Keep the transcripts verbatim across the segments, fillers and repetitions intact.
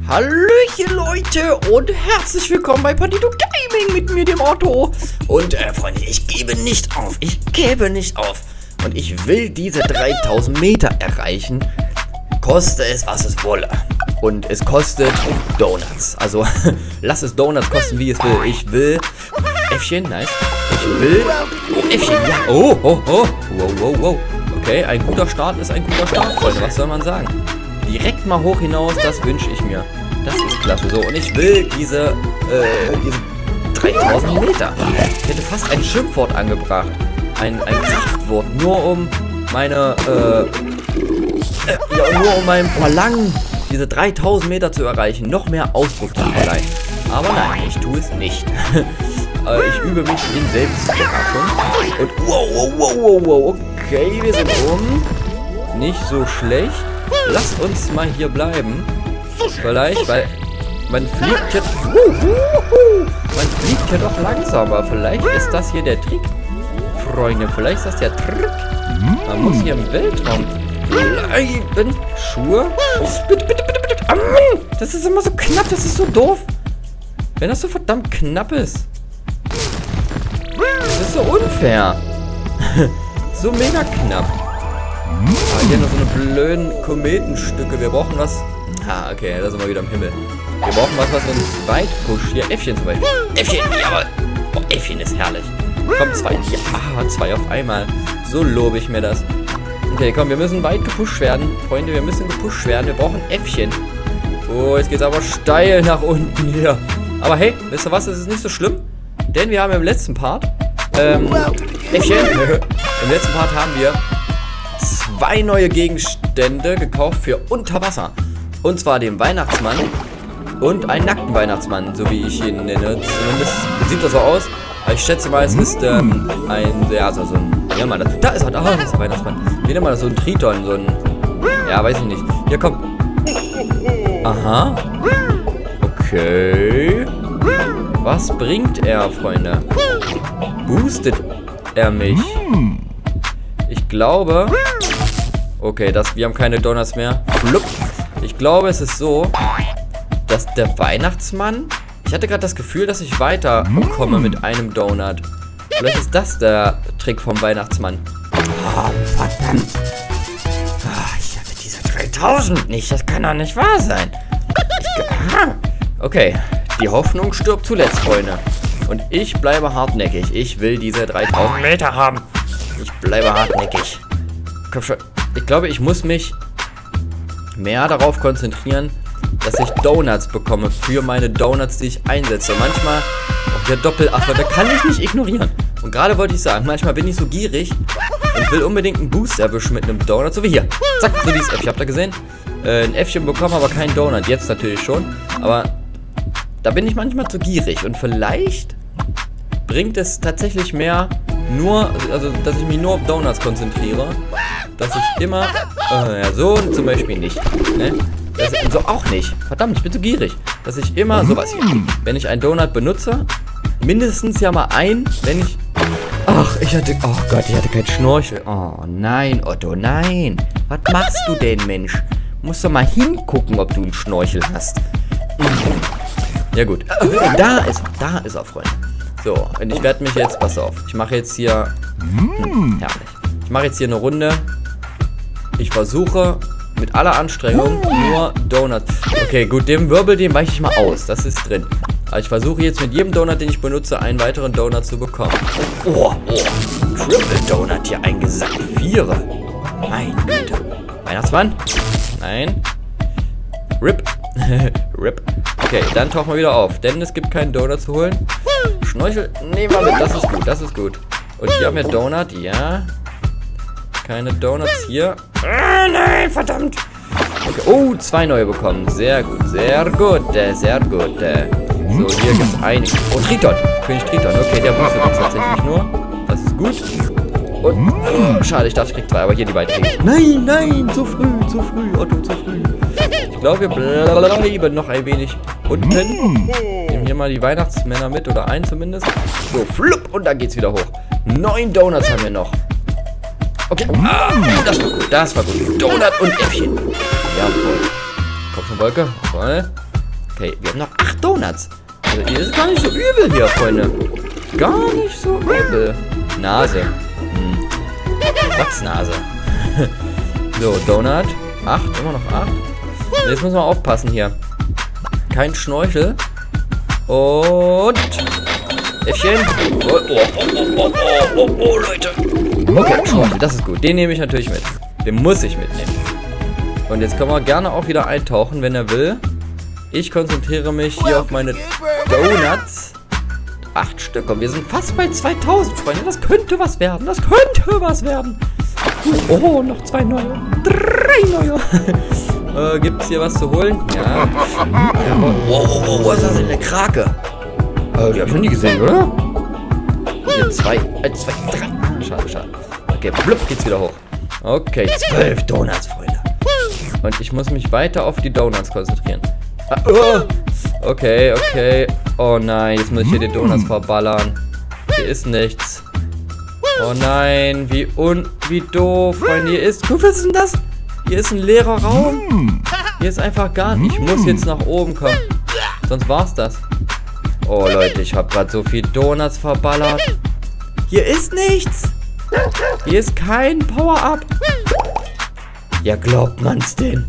Hallöchen Leute und herzlich willkommen bei Pandito Gaming mit mir, dem Otto. Und äh, Freunde, ich gebe nicht auf, ich gebe nicht auf. Und ich will diese dreitausend Meter erreichen, koste es, was es wolle. Und es kostet Donuts. Also, lass es Donuts kosten, wie es will. Ich will Äffchen, nice. Ich will Äffchen, ja. Oh, oh, oh. Wow, wow, wow. Okay, ein guter Start ist ein guter Start, Freunde. Was soll man sagen? Direkt mal hoch hinaus, das wünsche ich mir. Das ist klasse. So, und ich will diese, äh, diese dreitausend Meter. Ich hätte fast ein Schimpfwort angebracht. Ein, ein Kraftwort. Nur um meine, äh, äh, ja, nur um meinem Verlangen, diese dreitausend Meter zu erreichen, noch mehr Ausdruck zu verleihen. Aber nein, ich tue es nicht. äh, ich übe mich in Selbstbeherrschung. Und wow, wow, wow, wow, wow. Okay, wir sind um. Nicht so schlecht. Lasst uns mal hier bleiben. Vielleicht, weil man fliegt jetzt. Uh, uh, uh, man fliegt ja doch langsamer. Vielleicht ist das hier der Trick. Freunde, vielleicht ist das der Trick. Man muss hier im Weltraum bleiben. Schuhe. Bitte, bitte, bitte, bitte. Das ist immer so knapp, das ist so doof. Wenn das so verdammt knapp ist. Das ist so unfair. So mega knapp. Ah, hier noch so eine blöden Kometenstücke. Wir brauchen was. Ah, okay, da sind wir wieder im Himmel. Wir brauchen was, was uns weit pusht. Hier, Äffchen zum Beispiel. Äffchen, jawohl. Oh, Äffchen ist herrlich. Komm, zwei. Ja, ah, zwei auf einmal. So lobe ich mir das. Okay, komm, wir müssen weit gepusht werden. Freunde, wir müssen gepusht werden. Wir brauchen Äffchen. Oh, jetzt geht's aber steil nach unten hier. Aber hey, wisst ihr was? Es ist nicht so schlimm. Denn wir haben im letzten Part, ähm, Äffchen. Im letzten Part haben wir zwei neue Gegenstände gekauft für Unterwasser. Und zwar den Weihnachtsmann und einen nackten Weihnachtsmann, so wie ich ihn nenne. Zumindest sieht das so aus. Aber ich schätze mal, es ist ähm, ein, ja, also so ein, ja, Mann, da ist er, da ist der Weihnachtsmann. Wie nennt man das? So ein Triton, so ein, ja, weiß ich nicht. Hier, komm. Aha. Okay. Was bringt er, Freunde? Boostet er mich? Ich glaube... Okay, das, wir haben keine Donuts mehr. Flupp. Ich glaube, es ist so, dass der Weihnachtsmann... Ich hatte gerade das Gefühl, dass ich weiterkomme mit einem Donut. Vielleicht ist das der Trick vom Weihnachtsmann. Oh, verdammt. Oh, ich habe diese dreitausend nicht. Das kann doch nicht wahr sein. Ich, okay, die Hoffnung stirbt zuletzt, Freunde. Und ich bleibe hartnäckig. Ich will diese dreitausend Meter haben. Ich bleibe hartnäckig. Komm schon. Ich glaube, ich muss mich mehr darauf konzentrieren, dass ich Donuts bekomme für meine Donuts, die ich einsetze. Manchmal, auch der Doppelaffe, da kann ich nicht ignorieren. Und gerade wollte ich sagen, manchmal bin ich so gierig und will unbedingt einen Boost erwischen mit einem Donut, so wie hier. Zack, so dieses Äffchen, habt ihr gesehen? Äh, ein Äffchen bekommen, aber kein Donut. Jetzt natürlich schon. Aber da bin ich manchmal zu gierig. Und vielleicht bringt es tatsächlich mehr, nur, also dass ich mich nur auf Donuts konzentriere. Dass ich immer, äh, ja, so zum Beispiel nicht, ne? Das, so auch nicht. Verdammt, ich bin zu gierig. Dass ich immer sowas hier, wenn ich einen Donut benutze, mindestens ja mal ein, wenn ich, ach, ich hatte, oh Gott, ich hatte keinen Schnorchel. Oh nein, Otto, nein. Was machst du denn, Mensch? Musst doch mal hingucken, ob du einen Schnorchel hast. Ja gut, da ist, da ist er, Freunde. So, und ich werde mich jetzt, pass auf, ich mache jetzt hier, hm, herrlich. Ich mache jetzt hier eine Runde. Ich versuche mit aller Anstrengung nur Donut. Okay, gut, dem Wirbel, den weiche ich mal aus. Das ist drin. Aber ich versuche jetzt mit jedem Donut, den ich benutze, einen weiteren Donut zu bekommen. Oh, oh. Triple Donut hier eingesackt. Viere. Mein Güte. Weihnachtsmann? Nein. Rip. Rip. Okay, dann tauchen wir wieder auf. Denn es gibt keinen Donut zu holen. Schnorchel. Nehmen wir mit. Das ist gut. Das ist gut. Und hier haben wir Donut. Ja. Keine Donuts hier. Ah, nein, verdammt. Okay. Oh, zwei neue bekommen. Sehr gut, sehr gut, sehr gut. So, hier gibt es einige. Oh, Triton. König Triton. Okay, der boostet uns tatsächlich nur. Das ist gut. Und, oh, schade, ich dachte, ich krieg zwei, aber hier die beiden kriegen. Nein, nein, zu früh, zu früh, Otto, zu früh. Ich glaube, wir bleiben noch ein wenig unten. Nehmen hier mal die Weihnachtsmänner mit, oder einen zumindest. So, flupp, und dann geht's wieder hoch. Neun Donuts haben wir noch. Okay, ah, das war gut, das war gut. Donut und Äffchen. Jawohl. Komm schon, Wolke. Jawohl. Okay, wir haben noch acht Donuts. Also, hier ist gar nicht so übel hier, Freunde. Gar nicht so übel. Nase. Hm. Wachsnase. So, Donut. acht, immer noch acht. Jetzt müssen wir aufpassen hier. Kein Schnorchel. Und... Äffchen. Oh, oh, oh, oh, oh, oh, oh, Leute. Okay, Schnorchel, das ist gut. Den nehme ich natürlich mit. Den muss ich mitnehmen. Und jetzt können wir gerne auch wieder eintauchen, wenn er will. Ich konzentriere mich hier auf meine Donuts. Acht Stück. Und wir sind fast bei zweitausend, Freunde. Das könnte was werden. Das könnte was werden. Oh, noch zwei neue. Drei neue. äh, Gibt es hier was zu holen? Ja. Wow, wow, wow, was ist das denn? Eine Krake. Äh, die habe ich noch nie gesehen, oder? Hier zwei. Eins, zwei, drei. Schade, schade. Okay, blub, geht's wieder hoch. Okay, zwölf Donuts, Freunde. Und ich muss mich weiter auf die Donuts konzentrieren. Ah, oh. Okay, okay. Oh nein, jetzt muss ich hier die Donuts verballern. Hier ist nichts. Oh nein, wie un... wie doof, Freunde. Hier ist... Guck, was ist denn das? Hier ist ein leerer Raum. Hier ist einfach gar nicht... Ich muss jetzt nach oben kommen. Sonst war's das. Oh, Leute, ich habe gerade so viel Donuts verballert. Hier ist nichts. Hier ist kein Power-Up. Ja, glaubt man's denn?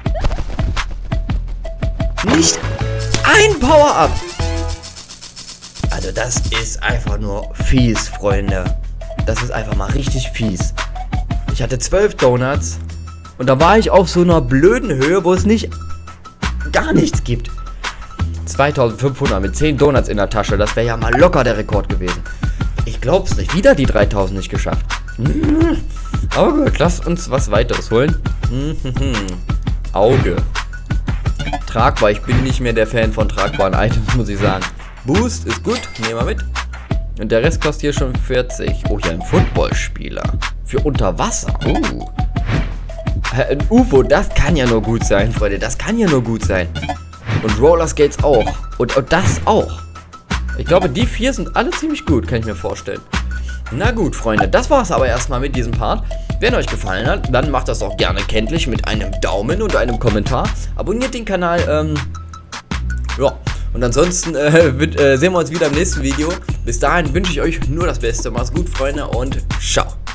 Nicht ein Power-Up. Also das ist einfach nur fies, Freunde. Das ist einfach mal richtig fies. Ich hatte zwölf Donuts und da war ich auf so einer blöden Höhe, wo es nicht gar nichts gibt. zweitausendfünfhundert mit zehn Donuts in der Tasche, das wäre ja mal locker der Rekord gewesen. Ich glaub's nicht, wieder die dreitausend nicht geschafft. Aber gut, lass uns was weiteres holen. Auge. Tragbar, ich bin nicht mehr der Fan von tragbaren Items, muss ich sagen. Boost ist gut, nehmen wir mit. Und der Rest kostet hier schon vierzig. Oh, hier ein Footballspieler. Für unter Wasser. Oh. Ein U F O, das kann ja nur gut sein, Freunde. Das kann ja nur gut sein. Und Rollerskates auch. Und, und das auch. Ich glaube, die vier sind alle ziemlich gut, kann ich mir vorstellen. Na gut, Freunde, das war es aber erstmal mit diesem Part. Wenn euch gefallen hat, dann macht das auch gerne kenntlich mit einem Daumen und einem Kommentar. Abonniert den Kanal, ähm, ja. Und ansonsten äh, wird, äh, sehen wir uns wieder im nächsten Video. Bis dahin wünsche ich euch nur das Beste. Macht's gut, Freunde, und ciao.